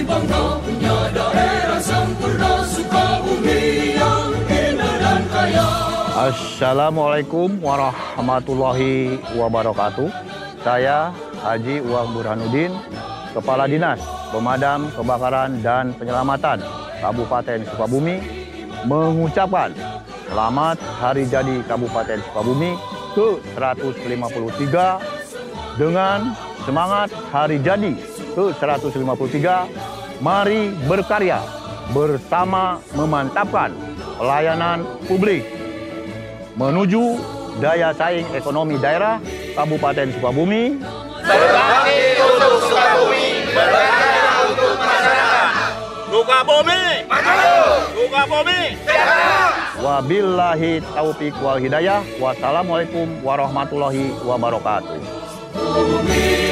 Kami bangga punya daerah sempurna Sukabumi yang indah dan kaya. Assalamualaikum warahmatullahi wabarakatuh. Saya Haji Uwang Burhanuddin, Kepala Dinas Pemadam Kebakaran dan Penyelamatan Kabupaten Sukabumi, mengucapkan selamat Hari Jadi Kabupaten Sukabumi ke-153 dengan semangat Hari Jadi ke-153. Mari berkarya bersama memantapkan pelayanan publik menuju daya saing ekonomi daerah Kabupaten Sukabumi. Berbakti untuk Sukabumi, berkarya untuk masyarakat. Sukabumi maju, Sukabumi sejahtera. Wabillahi taufik wal hidayah. Wassalamualaikum warahmatullahi wabarakatuh.